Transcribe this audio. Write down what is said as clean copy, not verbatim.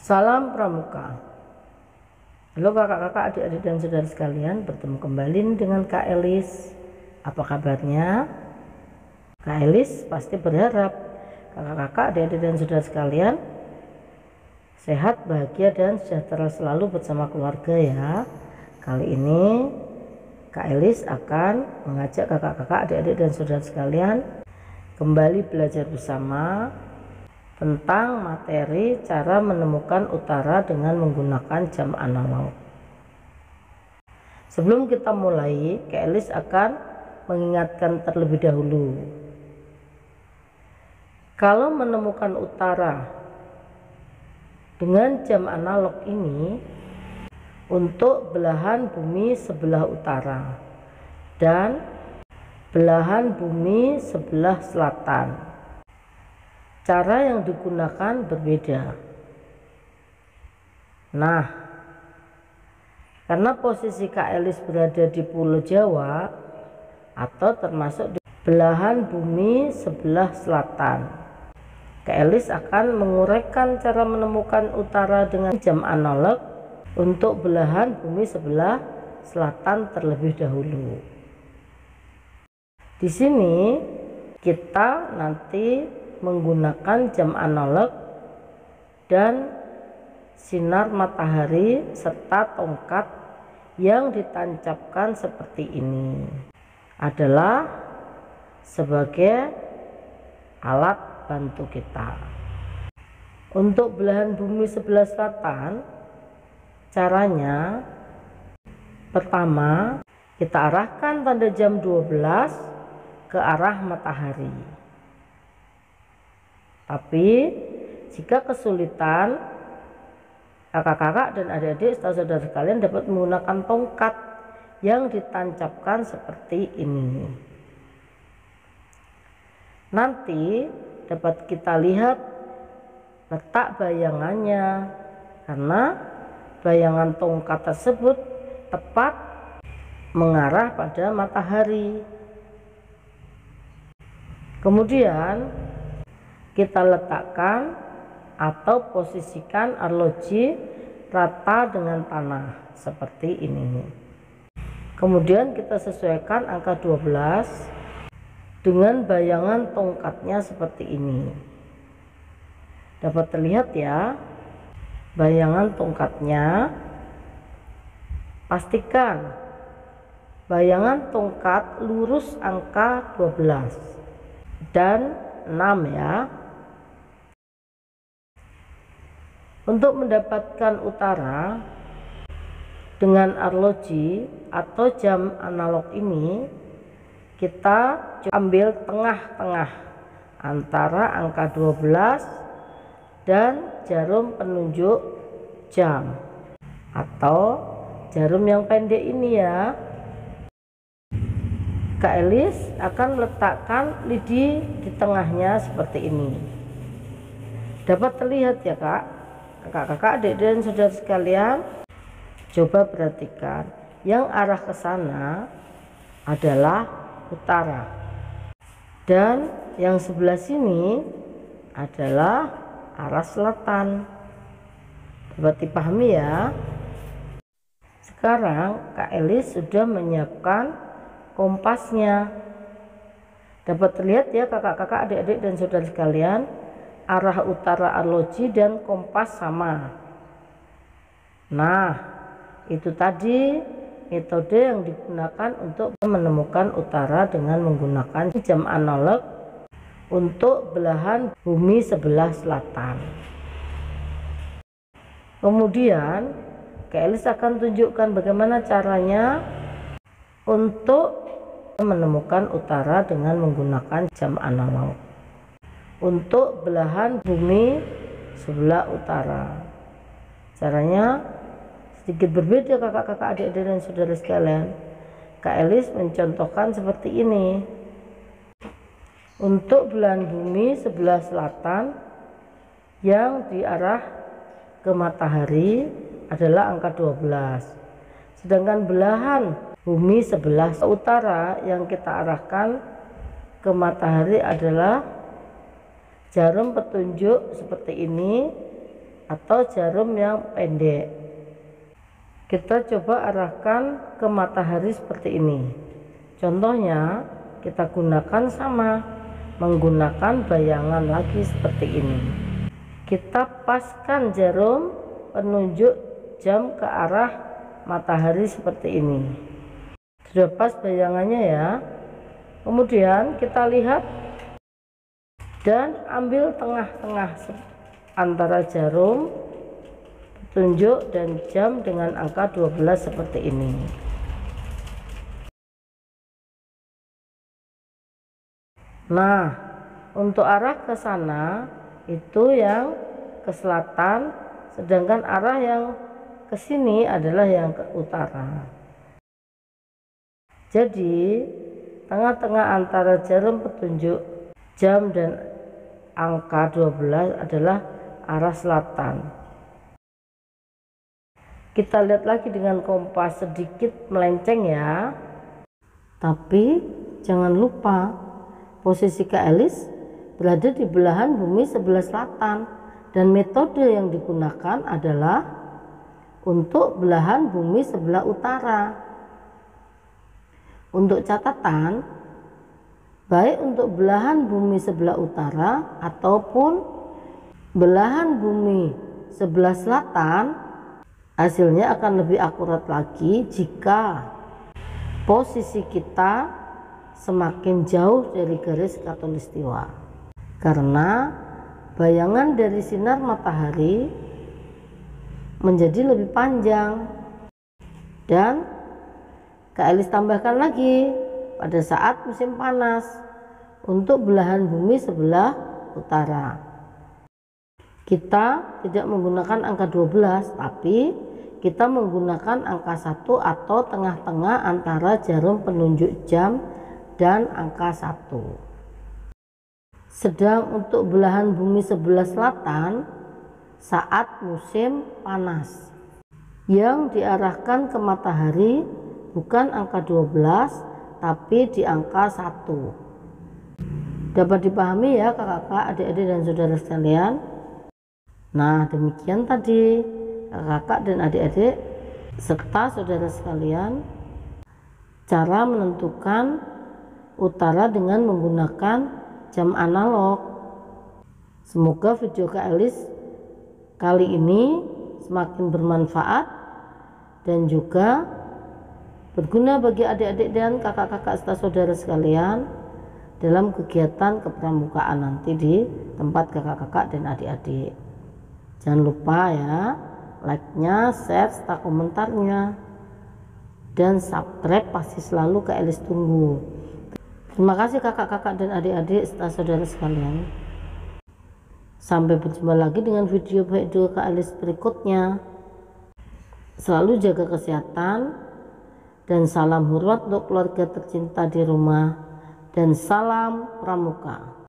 Salam Pramuka. Halo kakak-kakak, adik-adik dan saudara sekalian, bertemu kembali dengan Kak Elis. Apa kabarnya? Kak Elis pasti berharap kakak-kakak, adik-adik dan saudara sekalian sehat, bahagia dan sejahtera selalu bersama keluarga ya. Kali ini Kak Elis akan mengajak kakak-kakak, adik-adik dan saudara sekalian kembali belajar bersama tentang materi cara menemukan utara dengan menggunakan jam analog. Sebelum kita mulai, Kak Elis akan mengingatkan terlebih dahulu. Kalau menemukan utara dengan jam analog ini untuk belahan bumi sebelah utara dan belahan bumi sebelah selatan, cara yang digunakan berbeda. Nah, karena posisi Kak Elis berada di Pulau Jawa atau termasuk di belahan bumi sebelah selatan, Kak Elis akan menguraikan cara menemukan utara dengan jam analog untuk belahan bumi sebelah selatan terlebih dahulu. Di sini kita nanti menggunakan jam analog dan sinar matahari serta tongkat yang ditancapkan seperti ini adalah sebagai alat bantu kita. Untuk belahan bumi sebelah selatan, caranya pertama kita arahkan tanda jam 12 ke arah matahari. Tapi jika kesulitan, kakak-kakak dan adik-adik serta saudara sekalian dapat menggunakan tongkat yang ditancapkan seperti ini. Nanti dapat kita lihat letak bayangannya, karena bayangan tongkat tersebut tepat mengarah pada matahari. Kemudian kita letakkan atau posisikan arloji rata dengan tanah seperti ini. Kemudian kita sesuaikan angka 12 dengan bayangan tongkatnya seperti ini. Dapat terlihat ya bayangan tongkatnya. Pastikan bayangan tongkat lurus angka 12 dan 6 ya. Untuk mendapatkan utara dengan arloji atau jam analog ini, kita ambil tengah-tengah antara angka 12 dan jarum penunjuk jam atau jarum yang pendek ini ya. Kak Elis akan meletakkan lidi di tengahnya seperti ini. Dapat terlihat ya kak? Kakak-kakak, adik dan saudara sekalian, coba perhatikan, yang arah ke sana adalah utara dan yang sebelah sini adalah arah selatan. Dapat dipahami ya? Sekarang Kak Elis sudah menyiapkan kompasnya. Dapat terlihat ya kakak-kakak, adik-adik dan saudara sekalian, arah utara arloji dan kompas sama. Nah, itu tadi metode yang digunakan untuk menemukan utara dengan menggunakan jam analog untuk belahan bumi sebelah selatan. Kemudian Kak Elis akan tunjukkan bagaimana caranya untuk menemukan utara dengan menggunakan jam analog untuk belahan bumi sebelah utara. Caranya sedikit berbeda kakak-kakak, adik-adik dan saudara sekalian. Kak Elis mencontohkan seperti ini. Untuk belahan bumi sebelah selatan yang diarah ke matahari adalah angka 12. Sedangkan belahan bumi sebelah utara yang kita arahkan ke matahari adalah jarum petunjuk seperti ini atau jarum yang pendek. Kita coba arahkan ke matahari seperti ini. Contohnya kita gunakan sama, menggunakan bayangan lagi seperti ini. Kita paskan jarum penunjuk jam ke arah matahari seperti ini. Sudah pas bayangannya ya. Kemudian kita lihat dan ambil tengah-tengah antara jarum petunjuk dan jam dengan angka 12 seperti ini. Nah, untuk arah ke sana itu yang ke selatan, sedangkan arah yang ke sini adalah yang ke utara. Jadi, tengah-tengah antara jarum petunjuk jam dan angka 12 adalah arah selatan. Kita lihat lagi dengan kompas sedikit melenceng ya. Tapi jangan lupa posisi Kak Elis berada di belahan bumi sebelah selatan dan metode yang digunakan adalah untuk belahan bumi sebelah utara. Untuk catatan, baik untuk belahan bumi sebelah utara ataupun belahan bumi sebelah selatan, hasilnya akan lebih akurat lagi jika posisi kita semakin jauh dari garis khatulistiwa, karena bayangan dari sinar matahari menjadi lebih panjang. Dan Kak Elis tambahkan lagi pada saat musim panas untuk belahan bumi sebelah utara. Kita tidak menggunakan angka 12, tapi kita menggunakan angka 1 atau tengah-tengah antara jarum penunjuk jam dan angka 1. Sedang untuk belahan bumi sebelah selatan saat musim panas, yang diarahkan ke matahari bukan angka 12 tapi di angka 1. Dapat dipahami ya kakak-kakak, adik-adik dan saudara sekalian. Nah, demikian tadi kakak dan adik-adik serta saudara sekalian cara menentukan utara dengan menggunakan jam analog. Semoga video Kak Elis kali ini semakin bermanfaat dan juga berguna bagi adik-adik dan kakak-kakak serta saudara sekalian dalam kegiatan kepramukaan nanti di tempat kakak-kakak dan adik-adik. Jangan lupa ya, like-nya, share, serta komentarnya, dan subscribe pasti selalu Kak Elis tunggu. Terima kasih kakak-kakak dan adik-adik serta saudara sekalian. Sampai berjumpa lagi dengan video Kak Elis berikutnya. Selalu jaga kesehatan dan salam hormat untuk keluarga tercinta di rumah, dan salam pramuka.